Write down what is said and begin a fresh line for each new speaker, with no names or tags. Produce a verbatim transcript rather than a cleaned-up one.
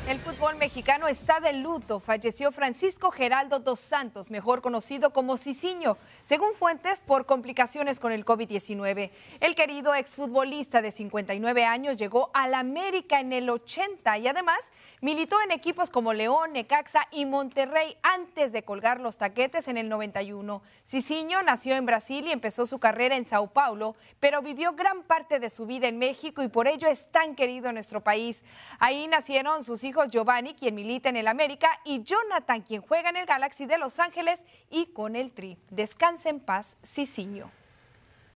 El fútbol mexicano está de luto. Falleció Francisco Geraldo dos Santos, mejor conocido como Cicinho, según fuentes, por complicaciones con el COVID diecinueve. El querido exfutbolista de cincuenta y nueve años llegó al América en el ochenta y además militó en equipos como León, Necaxa y Monterrey antes de colgar los taquetes en el noventa y uno. Cicinho nació en Brasil y empezó su carrera en Sao Paulo, pero vivió gran parte de su vida en México y por ello es tan querido en nuestro país. Ahí nacieron sus hijos Giovanni, quien milita en el América, y Jonathan, quien juega en el Galaxy de Los Ángeles y con el Tri. Descansa en paz, Cicinho.